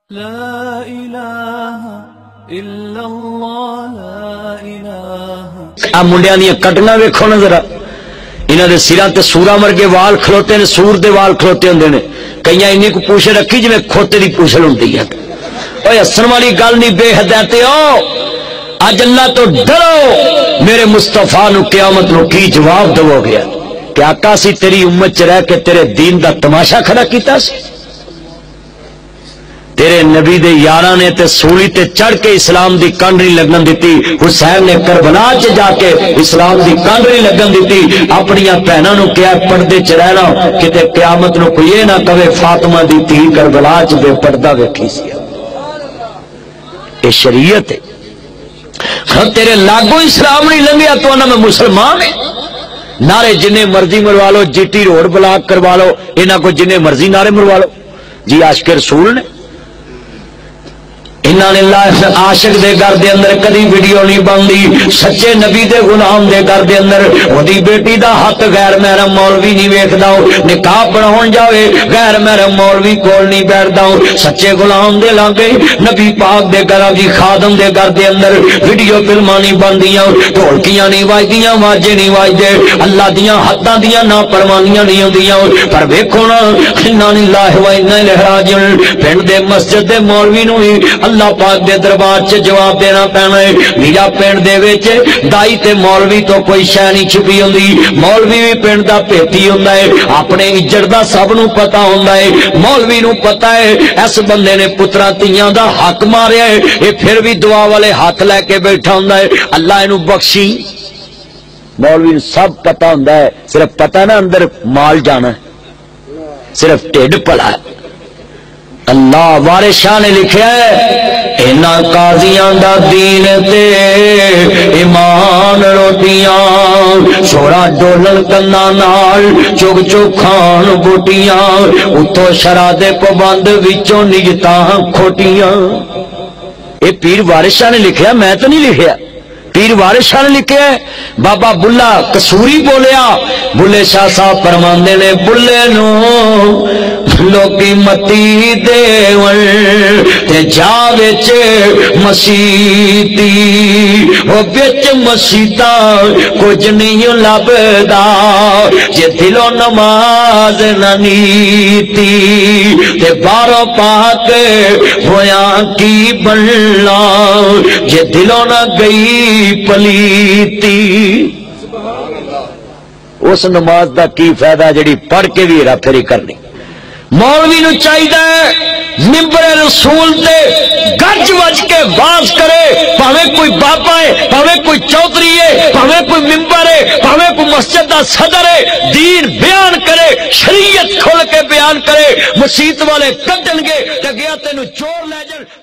لا الہ الا اللہ لا الہ. منڈیا دیا کٹنا ویکھو نا ذرا، انہوں نے سراں تے سورا ورگے وال کھلوتے نے، سور دے وال کھلوتے ہوندے نے، کئی اینی کو پوچھ رکھی جی کھوتے دی پوچھل ہوندی ہے. اوے ہسن والی گل نہیں، بے حدیتے ہو. اج اللہ تو ڈرو، میرے مصطفیٰ نو قیامت نو کی جواب دو گیا کہ آقا سی تیری امت چ رہ کے تیرے دین دا تماشا کھڑا کیتا سی؟ تیرے نبی دے یاراں نے تے سولی تے چڑھ کے اسلام دی کنڈ نہیں لگن دیتی. حسین نے کربلا چ جا کے اسلام دی کنڈ نہیں لگن دیتی. اپنی بہناں نو کیا پردے چ رہنا، کتے قیامت نو کوئی نہ کہے فاطمہ دی تھی کربلا چ بے پردہ ویکھی سی. اے شریعت ہے. ہاں تیرے لاگو اسلام نہیں لنگیا تو انہاں میں مسلمان ہے. نعرے جنے مرضی مروا لو، جی ٹی روڈ بلاک کروا لو، انہاں کو جنے مرضی نعرے مروا لو. جی عاشق رسول نے انہاں نے عاشق دے گھر دے اندر کدی ویڈیو نہیں بندی. سچے نبی دے غلام دے گھر دے اندر وہی بیٹی دا حق غیر محرم مولوی نہیں ویکھدا. نکاح پڑھاون جاوے غیر محرم مولوی کول نہیں بیٹھدا. سچے غلام دے لاگے نبی پاک دے گھر دی خادم دے گھر دے اندر ویڈیو فلماں نہیں بندیاں، ڈھولکیاں نہیں وجدیاں، واجے نہیں وجدے، اللہ دیاں حداں دیاں نافرمانیاں نہیں ہوندیاں. پر ویکھو نا انا للہ و انا الیہ راجعون. پنڈ دے مسجد دے مولوی نو ہی اللہ پاک دے دربار چ جواب دینا پینا ہے. میرا پنڈ دے وچ دائی تے مولوی تو کوئی شے نہیں چھپی ہوندی. مولوی بھی پنڈ دا پیتی ہوندا ہے، اپنے اجڑ دا سب نو پتہ ہوندا ہے. مولوی نو پتہ ہے اس بندے نے پتراں تیاں دا حق ماریا ہے، اے پھر بھی دعا والے ہاتھ لے کے بیٹھا ہوندا ہے اللہ اینو بخشی. مولوی نو سب پتہ ہوندا ہے، صرف پتہ نہ اندر مال جانا ہے، صرف ٹھڈ پلا ہے. اللہ وارث شاہ نے لکھیا ہے انہاں قاضیاں دا دین تے ایمان روٹیاں، چھوڑا ڈولن کنا نال چگ چگ کھان بوٹیاں، اتو شرع دے پابند وچوں نجتاں کھوٹیاں. اے پیر وارث شاہ نے لکھیا، میں تو نہیں لکھیا. پیر وارث شاہ نے لکھیا ہے. بابا بلا کسوری بولیا، بلے شاہ صاحب فرماندے نے بلے نو لوکی متی دیون تے جا وچ مسیتی، او وچ مسیتا کچھ نہیں لبدا جے دلوں نماز نہ نیتی، تے باروں پاک ہویا کی بننا جے دلوں نہ گئی پلیتی. اس نماز دا کی فائدہ جڑی پڑھ کے بھی ہیرا پھیری کرنی. مولوی نو چاہیے ممبر رسول تے گج وج کے واز کرے، پاوے کوئی بابا ہے، پاوے کوئی چودھری ہے، پاوے کوئی ممبر ہے، پاوے کوئی مسجد دا صدر ہے، دین بیان کرے، شریعت کھول کے بیان کرے. مسیت والے کڈن گے تے گیا تینو چور لے جان.